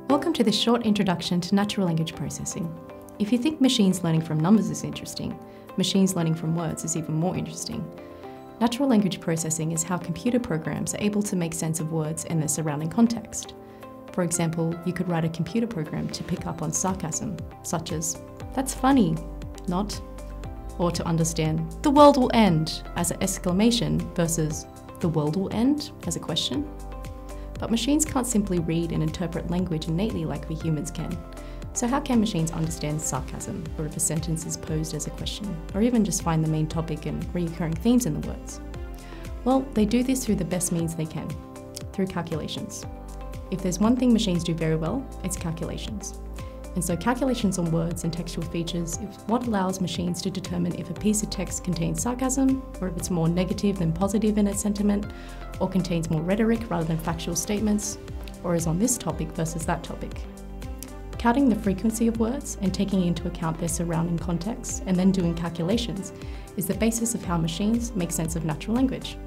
Welcome to this short introduction to natural language processing. If you think machines learning from numbers is interesting, machines learning from words is even more interesting. Natural language processing is how computer programs are able to make sense of words and their surrounding context. For example, you could write a computer program to pick up on sarcasm, such as, "That's funny," not, or to understand, "The world will end" as an exclamation versus "The world will end" as a question. But machines can't simply read and interpret language innately like we humans can. So how can machines understand sarcasm, or if a sentence is posed as a question, or even just find the main topic and recurring themes in the words? Well, they do this through the best means they can, through calculations. If there's one thing machines do very well, it's calculations. And so calculations on words and textual features is what allows machines to determine if a piece of text contains sarcasm, or if it's more negative than positive in its sentiment, or contains more rhetoric rather than factual statements, or is on this topic versus that topic. Counting the frequency of words and taking into account their surrounding context and then doing calculations is the basis of how machines make sense of natural language.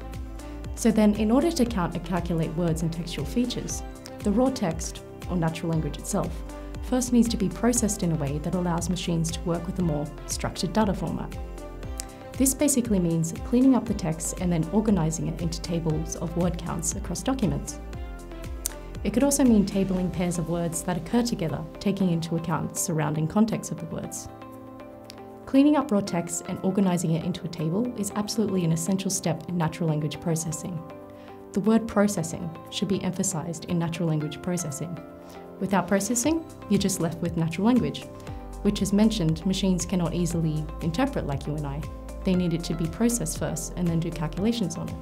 So then, in order to count and calculate words and textual features, the raw text, or natural language itself, first needs to be processed in a way that allows machines to work with a more structured data format. This basically means cleaning up the text and then organizing it into tables of word counts across documents. It could also mean tabling pairs of words that occur together, taking into account surrounding context of the words. Cleaning up raw text and organizing it into a table is absolutely an essential step in natural language processing. The word processing should be emphasized in natural language processing. Without processing, you're just left with natural language, which, as mentioned, machines cannot easily interpret like you and I. They need it to be processed first and then do calculations on it.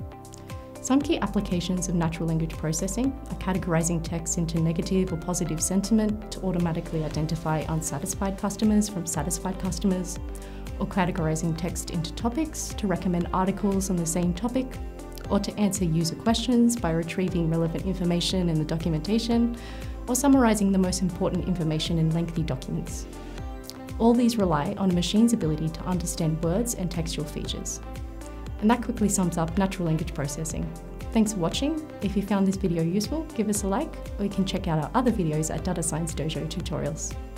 Some key applications of natural language processing are categorizing text into negative or positive sentiment to automatically identify unsatisfied customers from satisfied customers, or categorizing text into topics to recommend articles on the same topic, or to answer user questions by retrieving relevant information in the documentation, or summarizing the most important information in lengthy documents. All these rely on a machine's ability to understand words and textual features. And that quickly sums up natural language processing. Thanks for watching. If you found this video useful, give us a like, or you can check out our other videos at Data Science Dojo Tutorials.